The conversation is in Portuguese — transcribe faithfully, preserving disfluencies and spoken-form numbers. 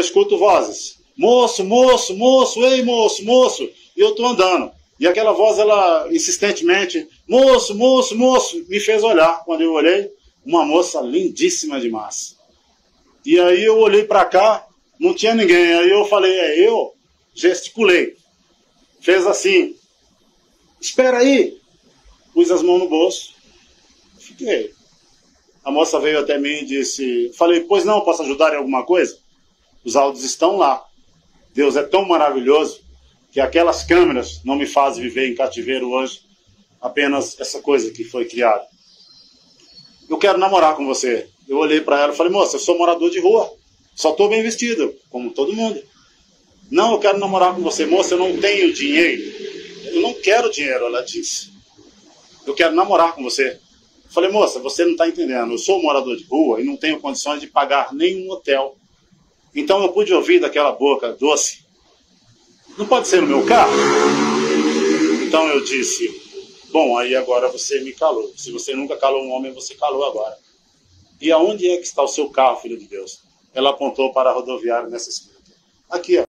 escuto vozes. Moço, moço, moço, ei moço, moço. E eu tô andando. E aquela voz, ela insistentemente, moço, moço, moço, me fez olhar. Quando eu olhei, uma moça lindíssima demais. E aí eu olhei para cá, não tinha ninguém. Aí eu falei, é eu? Gesticulei. Fez assim, espera aí. Pus as mãos no bolso. Fiquei. A moça veio até mim e disse, falei, pois não, posso ajudar em alguma coisa? Os áudios estão lá. Deus é tão maravilhoso que aquelas câmeras não me fazem viver em cativeiro hoje, apenas essa coisa que foi criada. Eu quero namorar com você. Eu olhei para ela e falei, moça, eu sou morador de rua, só estou bem vestido, como todo mundo. Não, eu quero namorar com você. Moça, eu não tenho dinheiro. Eu não quero dinheiro, ela disse. Eu quero namorar com você. Eu falei, moça, você não está entendendo, eu sou morador de rua e não tenho condições de pagar nenhum hotel. Então eu pude ouvir daquela boca doce, não pode ser no meu carro? Então eu disse, bom, aí agora você me calou. Se você nunca calou um homem, você calou agora. E aonde é que está o seu carro, filho de Deus? Ela apontou para a rodoviária nessa esquina. Aqui, ó.